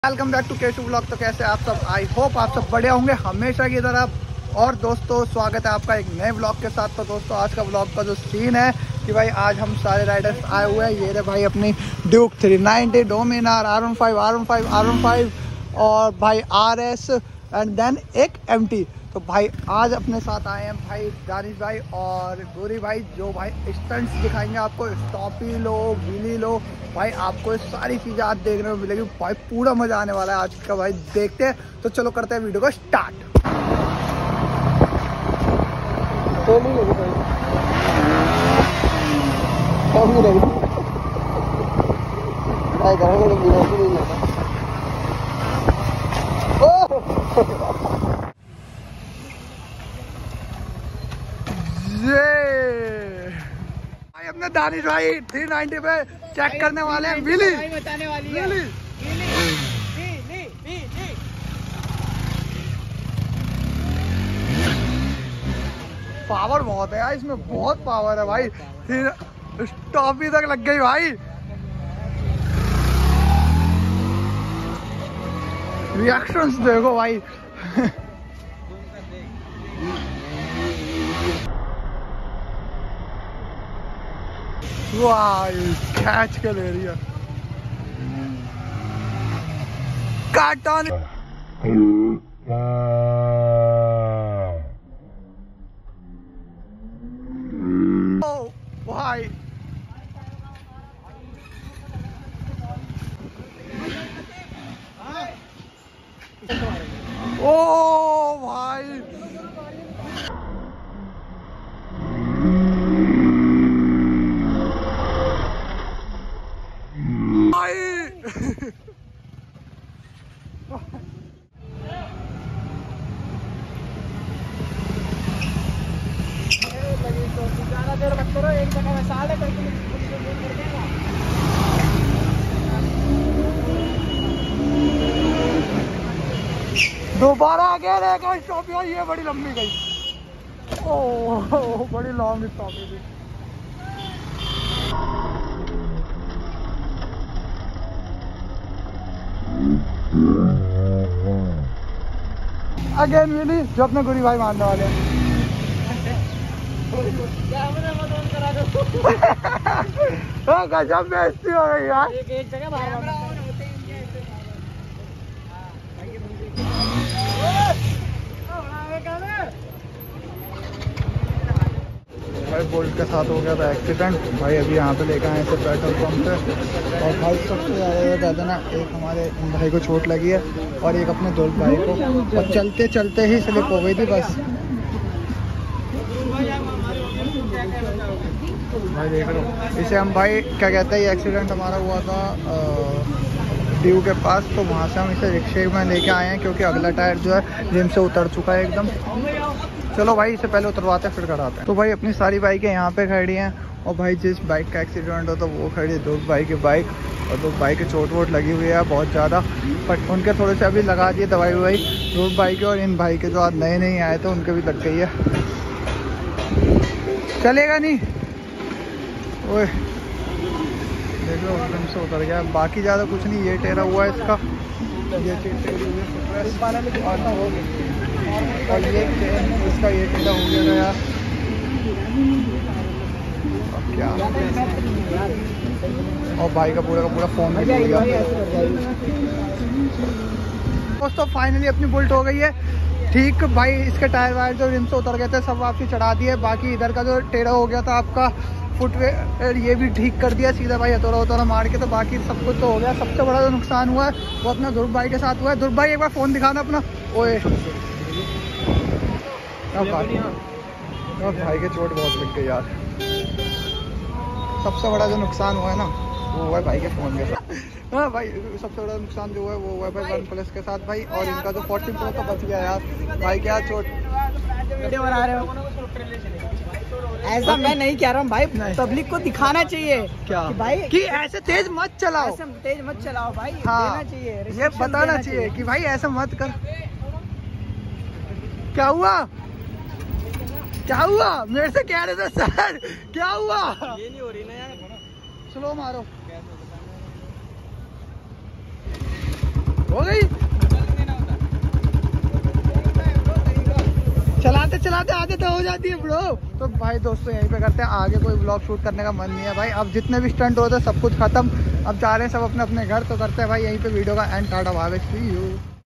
Welcome back to Keshu blog. तो कैसे आप सब, आई होप आप सब बढ़िया होंगे हमेशा की तरह। और दोस्तों स्वागत है आपका एक नए ब्लॉग के साथ। तो दोस्तों आज का ब्लॉग का जो सीन है कि भाई आज हम सारे राइडर्स आए हुए हैं। ये रहे भाई अपनी ड्यूक 390, डोमिनार, R15 और भाई RS एंड देन एक MT। तो भाई आज अपने साथ आए हैं भाई दानिश भाई और गोरी भाई, जो भाई स्टंट्स दिखाएंगे आपको। स्टॉपी लो, व्हीली लो, भाई आपको सारी चीज़ें आज देखने को मिलेगी। भाई पूरा मजा आने वाला है आज का। भाई देखते हैं, तो चलो करते हैं वीडियो को स्टार्ट। भाई अपने दानिश भाई 390 पे चेक करने वाले हैं व्हीली बताने वाली है। पावर बहुत है यार इसमें, बहुत पावर है भाई। फिर टॉपी तक लग गई भाई। रिएक्शंस देखो भाई। वाह कैच के ले रही है कार्टन। ओ भाई ओ भाई ज्यादा देर मत करो, एक जगह में साढ़े दोबारा आगे रहेगा स्टॉपी। ये बड़ी लंबी गई। ओह बड़ी लॉन्ग स्टॉपी थी। अगेन व्हीली जो अपने गुरी भाई मारने वाले हैं। गजब बेइज्जती हो गई यार। एक जगह भाई बोल्ट के साथ हो गया था एक्सीडेंट। भाई अभी यहाँ पे लेकर आए थे पेट्रोल पंप पे। और भाई सबसे ज़्यादा ना एक हमारे भाई को चोट लगी है और एक अपने दोस्त भाई को, और चलते चलते ही स्लिप हो गई थी बस। भाई देख लो इसे हम, भाई क्या कहते हैं, ये एक्सीडेंट हमारा हुआ था ड्यू के पास। तो वहाँ से हम इसे रिक्शे में लेके आए हैं क्योंकि अगला टायर जो है जिम से उतर चुका है एकदम। चलो भाई इसे पहले उतरवाते हैं फिर कराते हैं। तो भाई अपनी सारी बाइकें यहाँ पे खड़ी हैं और भाई जिस बाइक का एक्सीडेंट हो तो वो खड़ी है दोस्त भाई की बाइक। और दोस्त भाई की चोट वोट लगी हुई है बहुत ज़्यादा, बट उनके थोड़े से अभी लगा दिए दवाई ववाई दोस्त भाई के। और इन भाई के जो आज नए नए आए थे उनके भी लग गई है। चलेगा नहीं ओए देख लो एकदम से उतर गया। बाकी ज़्यादा कुछ नहीं, ये टेरा हुआ है इसका, ये टेरी हुई है और ये इसका ये टेरा हो गया यार। अब क्या और भाई का पूरा फोन भी हो गया। दोस्तों फाइनली अपनी बुलेट हो गई है ठीक। भाई इसके टायर वायर जो रिम से उतर गए थे सब वापसी चढ़ा दिए। बाकी इधर का जो टेढ़ा हो गया था आपका फुटवेयर, ये भी ठीक कर दिया सीधा भाई हथौड़ा मार के। तो बाकी सब कुछ तो हो गया। सबसे बड़ा जो नुकसान हुआ है वो अपना ध्रुव भाई के साथ हुआ है। ध्रुव भाई एक बार फ़ोन दिखाना अपना। ओए भाई के चोट बहुत लग गई यार। सबसे बड़ा जो नुकसान हुआ है ना वो हुआ है भाई के फ़ोन के साथ। हाँ भाई सबसे बड़ा नुकसान जो है वो हुआ है भाई OnePlus के साथ भाई। और इनका जो 40 Pro का बच गया यार। भाई क्या चोट बना रहे हो? ऐसा मैं नहीं कह रहा हूँ भाई, पब्लिक को दिखाना चाहिए क्या कि भाई कि ऐसे तेज मत चलाओ, ऐसे तेज मत चलाओ भाई। हाँ देना चाहिए, ये बताना चाहिए कि भाई ऐसा मत कर। क्या हुआ? क्या हुआ? मेरे से कह रहे थे सर क्या हुआ? ये नहीं हो रही ना यार, स्लो मारो। हो गई। चलाते चलाते आदत तो हो जाती है ब्रो। तो भाई दोस्तों यहीं पे करते हैं, आगे कोई ब्लॉग शूट करने का मन नहीं है भाई। अब जितने भी स्टंट होते हैं सब कुछ खत्म, अब जा रहे हैं सब अपने अपने घर। तो करते हैं भाई यहीं पे वीडियो का end. Tata bye bye, see you.